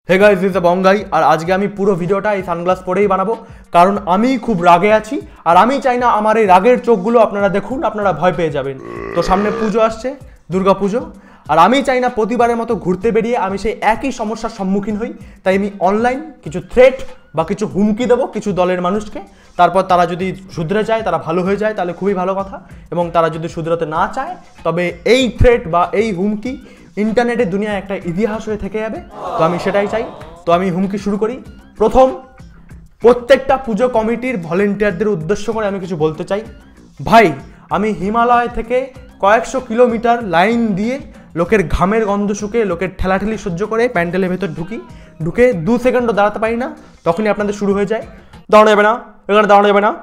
Hey guys this बंग गाई और आज के पुरो भिडियोटा ये सानग्लास परेई बानाबो कारण आमी खूब रागे आछि और आमी चाइ ना आमार এই রাগের চোখগুলো আপনারা দেখুন আপনারা ভয় পেয়ে যাবেন। তো সামনে পুজো আসছে দুর্গা পুজো আর আমি চাই না প্রতিবারের মতো ঘুরতে বেরিয়ে আমি সেই একই সমস্যার সম্মুখীন হই। তাই আমি অনলাইন কিছু থ্রেট বা কিছু হুমকি দেবো কিছু দলের মানুষকে, তারপর তারা যদি শুধরে যায় তারা ভালো হয়ে যায় তাহলে খুবই ভালো কথা, এবং তারা যদি শুধরাতে না চায় তবে এই থ্রেট বা এই হুমকি ইন্টারনেটের দুনিয়ায় একটা ইতিহাস হয়ে থেকে যাবে। তো আমি সেটাই চাই। তো আমি হুমকি শুরু করি। প্রথম, প্রত্যেকটা পুজো কমিটির ভলেন্টিয়ারদের উদ্দেশ্য করে আমি কিছু বলতে চাই। ভাই, আমি হিমালয় থেকে কয়েকশো কিলোমিটার লাইন দিয়ে লোকের ঘামের গন্ধ শুকে লোকের ঠেলাঠেলি সহ্য করে প্যান্ডেলের ভেতর ঢুকে 2 সেকেন্ডও দাঁড়াতে পারি না, তখনই আপনাদের শুরু হয়ে যায় দাঁড়ানো যাবে না, এখানে দাঁড়ানো যাবে না।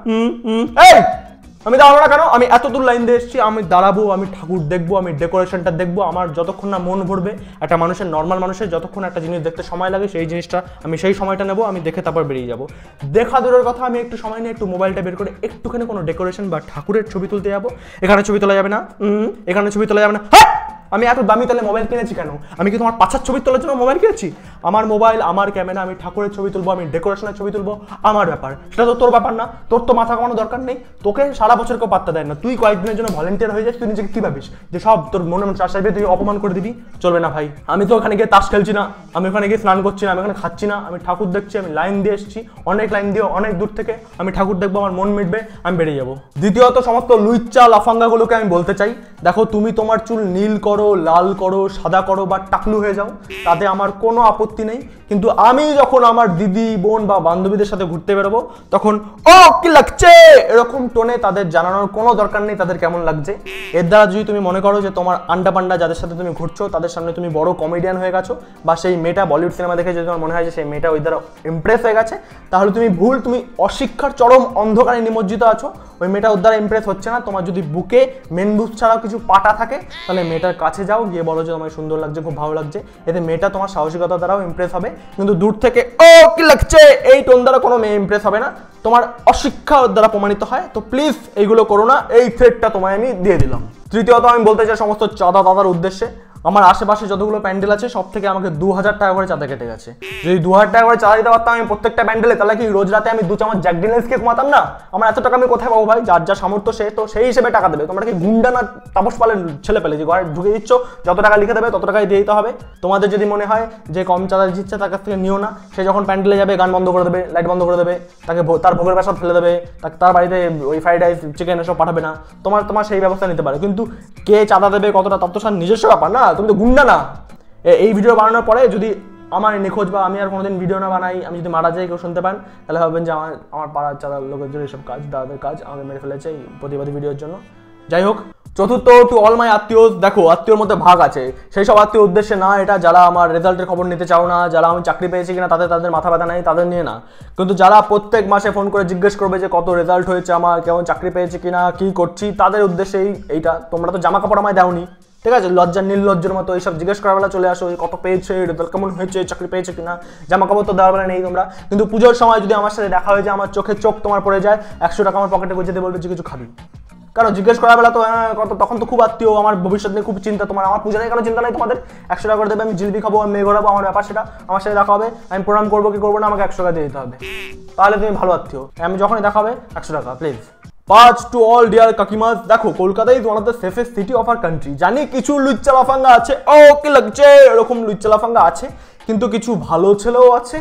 এই আমি দাঁড়াবো না কেন? আমি এত দূর লাইন দিয়ে এসেছি, আমি দাঁড়াবো, আমি ঠাকুর দেখবো, আমি ডেকোরেশনটা দেখবো। আমার যতক্ষণ না মন ভরবে, একটা মানুষের নর্মাল মানুষের যতক্ষণ একটা জিনিস দেখতে সময় লাগে সেই জিনিসটা আমি সেই সময়টা নেবো, আমি দেখে তারপর বেরিয়ে যাবো। দেখা দূরের কথা, আমি একটু সময় নিয়ে একটু মোবাইলটা বের করে একটুখানি কোনো ডেকোরেশন বা ঠাকুরের ছবি তুলতে যাবো। এখানে ছবি তোলা যাবে না, এখানে ছবি তোলা যাবে না। হ্যাঁ, আমি এত দামি তাহলে মোবাইল কিনেছি কেন? আমি কি তোমার পাছার ছবি তোলার জন্য মোবাইল কিনেছি? আমার মোবাইল, আমার ক্যামেরা, আমি ঠাকুরের ছবি তুলবো, আমি ডেকোরেশনের ছবি তুলবো, আমার ব্যাপার। সেটা তো তোর ব্যাপার না, তোর তো মাথা কামানো দরকার নেই। তোকে সারা বছর কেউ পাত্তা দেয় না, তুই কয়েকদিনের জন্য ভলেন্টিয়ার হয়ে যাস। তুই নিজেকে কি ভাবিস যে সব তোর মনে মনে চাষ আসবে, তুই অপমান করে দিবি? চলবে না ভাই। আমি তো ওখানে গিয়ে তাস খেলছি না, আমি ওখানে গিয়ে স্নান করছি না, আমি ওখানে খাচ্ছি না, আমি ঠাকুর দেখছি। আমি লাইন দিয়ে এসেছি, অনেক লাইন দিয়ে অনেক দূর থেকে আমি ঠাকুর দেখবো, আমার মন মিটবে, আমি বেরিয়ে যাবো। দ্বিতীয়ত, সমস্ত লুইচ্চা লাফাঙ্গাগুলোকে আমি বলতে চাই, দেখো তুমি তোমার চুল নীল করো, লাল করো, সাদা করো বা টাকলু হয়ে যাও, তাতে আমার কোনো আপত্তি নেই। কিন্তু আমি যখন আমার দিদি, বোন বা বান্ধবীদের সাথে ঘুরতে বেরোবো তখন ও কি লাগছে এরকম টোনে তাদের জানানোর কোনো দরকার নেই তাদের কেমন লাগছে। এর দ্বারা যদি তুমি মনে করো যে তোমার আন্ডা পান্ডা যাদের সাথে তুমি ঘুরছো তাদের সামনে তুমি বড় কমেডিয়ান হয়ে গেছো, বা সেই মেয়েটা বলিউড সিনেমা দেখে যদি তোমার মনে হয় যে সেই মেয়েটা ওই দ্বারা ইমপ্রেস হয়ে গেছে, তাহলে তুমি ভুল। তুমি অশিক্ষার চরম অন্ধকারে নিমজ্জিত আছো। ওই মেয়েটা ওর দ্বারা ইমপ্রেস হচ্ছে না। তোমার যদি বুকে মেন বুক ছাড়াও কিছু পাটা থাকে তাহলে মেয়েটার কাছে যাও, গিয়ে বলো যে তোমার সুন্দর লাগছে, খুব ভালো লাগছে। এতে মেয়েটা তোমার সাহসিকতা দ্বারাও ইমপ্রেস হবে। কিন্তু দূর থেকে ও কি লাগছে এই টোন দ্বারা কোনো মেয়ে ইমপ্রেস হবে না, তোমার অশিক্ষা ওর দ্বারা প্রমাণিত হয়। তো প্লিজ এইগুলো করো না, এই থ্রেটটা তোমায় আমি দিয়ে দিলাম। তৃতীয়ত, আমি বলতে চাই সমস্ত চাঁদা দাদার উদ্দেশ্যে, আমার আশেপাশে যতগুলো প্যান্ডেল আছে সব থেকে আমাকে 2000 টাকা করে চাঁদা কেটে গেছে। যদি 2000 টাকা করে চাঁদা দিতে পারতাম আমি প্রত্যেকটা প্যান্ডেলে, তাহলে কি রোজ রাতে আমি 2 চামচ জ্যাক ডেনিয়েলসকে ঘুমাতাম না? আমার এত টাকা আমি কোথায় পাবো ভাই? যার যা সামর্থ্য সে তো সেই হিসেবে টাকা দেবে। তোমরা কি গুন্ডা না তাপস পালের ছেলে পেলে যে ঘরে ঢুকে দিচ্ছ, যত টাকা লিখে দেবে তত টাকাই দিয়ে দিতে হবে? তোমাদের যদি মনে হয় যে কম চাঁদা দিচ্ছে তার কাছ থেকে নিও না। সে যখন প্যান্ডেলে যাবে গান বন্ধ করে দেবে, লাইট বন্ধ করে দেবে, তাকে তার ভোগের বাসা ফেলে দেবে, তার বাড়িতে ওই ফ্রাইড রাইস চিকেন এসব পাঠাবে না। তোমার সেই ব্যবস্থা নিতে পারে, কিন্তু কে চাঁদা দেবে কতটা তত সার নিজস্ব ব্যাপার না। তুমি তো গুন্ডা না। এই ভিডিও বানানোর পরে যদি আমার নিখোঁজ বা আমি আর কোনোদিন ভিডিও না বানাই, আমি যদি মারা যাই কেউ শুনতে পান, তাহলে ভাববেন যে আমার পাড়ার চাঁদার লোকের জন্য এইসব কাজ, দাদাদের কাজ আমাকে মেরে ফেলেছে এই প্রতিবাদী ভিডিওর জন্য। যাই হোক, চতুর্থ, টু অল মাই আত্মীয়, দেখো আত্মীয়র মধ্যে ভাগ আছে। সেই সব আত্মীয় উদ্দেশ্যে না এটা, যারা আমার রেজাল্টের খবর নিতে চাও না, যারা আমি চাকরি পেয়েছি কিনা তাদের মাথা ব্যথা নাই, তাদের নিয়ে না। কিন্তু যারা প্রত্যেক মাসে ফোন করে জিজ্ঞেস করবে যে কত রেজাল্ট হয়েছে আমার, কেমন চাকরি পেয়েছি কিনা, কি করছি, তাদের উদ্দেশ্যেই এইটা। তোমরা তো জামা কাপড় আমায় দাওনি, ঠিক আছে? লজ্জা নির্লজ্জের মতো এইসব জিজ্ঞেস করার বেলা চলে আসো, কত পেয়েছে, রেজাল্ট কেমন হয়েছে, চাকরি পেয়েছে কিনা, জামা কাপড় তো দেওয়ার বেলা নেই তোমরা। কিন্তু পুজোর সময় যদি আমার সাথে দেখা হয়ে যায়, আমার চোখে চোখ তোমার পড়ে যায়, 100 টাকা আমার পকেটে গুঁজে দিয়ে বলবে যে কিছু খাবি। কারণ জিজ্ঞেস করার বেলা তো তখন তো খুব আত্মীয়, আমার ভবিষ্যৎ নিয়ে খুব চিন্তা। তোমার আমার পূজা নিয়ে কেন চিন্তা নেই তোমাদের? 100 টাকা করে দেবে, আমি জিলিপি খাবো, আমি মেয়ে ঘোরাবো, আমার ব্যাপার সেটা। আমার সাথে দেখা হবে, আমি প্রণাম করবো কি করবো না, আমাকে 100 টাকা দিয়ে দিতে হবে, তাহলে তুমি ভালো আত্মীয়। আমি যখনই দেখা হবে 100 টাকা প্লিজ। 5, টু অল ডিয়ার কাকিমাস, দেখো Kolkata is one of the safest city of our country. জানি কিছু লুচ্চা লাফাঙ্গা আছে, ও কি লাগছে এরকম লুচ্চা লাফাঙ্গা আছে, কিন্তু কিছু ভালো ছেলেও আছে।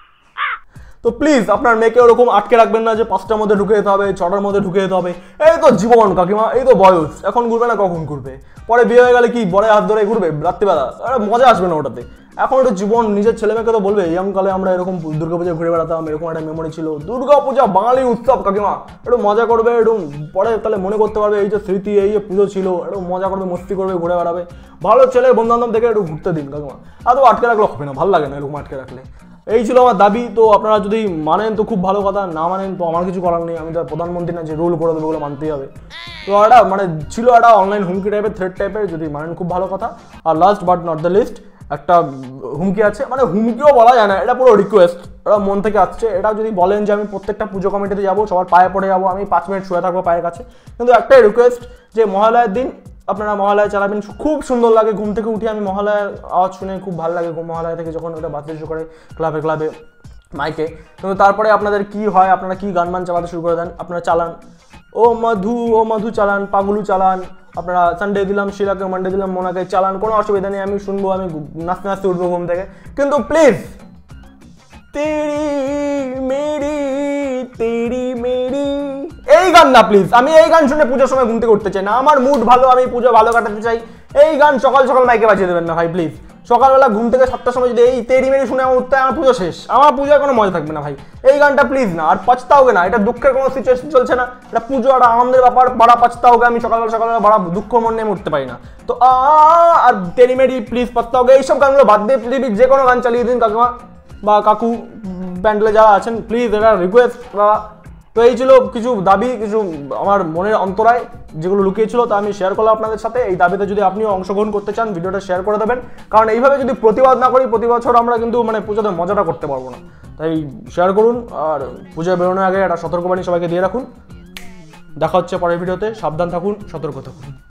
তো প্লিজ আপনার মেয়েকে ওরকম আটকে রাখবেন না যে 5টার মধ্যে ঢুকে যেতে হবে, 6টার মধ্যে ঢুকে যেতে হবে। এই তো জীবন কাকিমা, এই তো বয়স, এখন ঘুরবে না কখন ঘুরবে? পরে বিয়ে হয়ে গেলে কি বড় হাত ধরে ঘুরবে রাত্রিবেলা? মজা আসবে না ওটাতে। এখন একটা জীবন, নিজের ছেলে মেয়েকে তো বলবে ইয়ং কালে আমরা এরকম দুর্গাপূজা ঘুরে বেড়াতাম, এরকম একটা মেমোরি ছিল। দুর্গাপূজা বাঙালি উৎসব কাকিমা, একটু মজা করবে, একটু পরে তাহলে মনে করতে পারবে এই যে স্মৃতি, এই যে পুজো ছিল, একটু মজা করবে, মস্তি করবে, ঘুরে বেড়াবে। ভালো ছেলে বন্ধু বান্ধব দেখে একটু ঘুরতে দিন কাকিমা। আর তো আটকে রাখলে হবে না, ভালো লাগে না এরকম আটকে রাখলে। এই ছিল আমার দাবি। তো আপনারা যদি মানেন তো খুব ভালো কথা, না মানেন তো আমার কিছু করার নেই। আমি তো প্রধানমন্ত্রী না যে রুল করে দেবো, ওগুলো মানতেই হবে। তো এটা মানে ছিল একটা অনলাইন হুমকি টাইপের, থ্রেট টাইপের, যদি মানেন খুব ভালো কথা। আর last but not the least, একটা হুমকি আছে, মানে হুমকিও বলা যায় না, এটা পুরো রিকোয়েস্ট, এটা মন থেকে আসছে। এটা যদি বলেন যে আমি প্রত্যেকটা পুজো কমিটিতে যাবো, সবার পায়ে পড়ে যাবো, আমি 5 মিনিট শুয়ে থাকবো পায়ের কাছে, কিন্তু একটাই রিকোয়েস্ট যে মহালয়ের দিন আপনারা মহালয়া চালাবেন, খুব সুন্দর লাগে। ঘুম থেকে উঠে আমি মহালয়ার আওয়াজ শুনে খুব ভালো লাগে, মহালয়া থেকে যখন ওটা বাজতে শুরু করে ক্লাবে ক্লাবে মাইকে। কিন্তু তারপরে আপনাদের কি হয়, আপনারা কি গান মান চালাতে শুরু করে দেন, আপনারা চালান ও মধু চালান, পাগলু চালান, আপনারা সানডে দিলাম শিলাকে, মানডে দিলাম মোনাকে, চালান, কোনো অসুবিধা নেই, আমি শুনবো, আমি নাচতে নাচতে উঠবো ঘুম থেকে। কিন্তু প্লিজ তেরি মেরি এই গান না প্লিজ। আমি এই গান শুনে পুজোর সময় ঘুম থেকে উঠতে চাই না, আমার মুড ভালো, আমি পুজো ভালো কাটাতে চাই। এই গান সকাল সকাল মাইকে বাজিয়ে দেবেন না ভাই প্লিজ। সকালবেলা ঘুম থেকে 7টার সময় যদি এই তেরি মেরি শুনে আমার উঠতে হয়, আমার পুজো শেষ, আমার পুজোয় কোনো মজা থাকবে না ভাই। এই গানটা প্লিজ না, আর পছতাওগে না, এটা দুঃখের কোনো সিচুয়েশন চলছে না, এটা পুজো আর আনন্দের ব্যাপার, বাড়া পছতাওগে। আমি সকালবেলা বাড়া দুঃখ মন নিয়ে উঠতে পারি না, তো আর তেরি মেরি প্লিজ পছতাওগে এইসব গানগুলো বাদ দিয়ে পৃথিবীর যে কোনো গান চালিয়ে দিন কাকিমা বা কাকু, প্যান্ডেলে যারা আছেন প্লিজ, এটা রিকোয়েস্ট। তো এই ছিল কিছু দাবি, কিছু আমার মনের অন্তরায় যেগুলো লুকিয়েছিল, তা আমি শেয়ার করলাম আপনাদের সাথে। এই দাবিতে যদি আপনিও অংশগ্রহণ করতে চান, ভিডিওটা শেয়ার করে দেবেন, কারণ এইভাবে যদি প্রতিবাদ না করি প্রতি বছর আমরা কিন্তু মানে পুজোতে মজাটা করতে পারবো না। তাই শেয়ার করুন, আর পুজোয় বেরোনোর আগে একটা সতর্কবাণী সবাইকে দিয়ে রাখুন। দেখা হচ্ছে পরের ভিডিওতে, সাবধান থাকুন, সতর্ক থাকুন।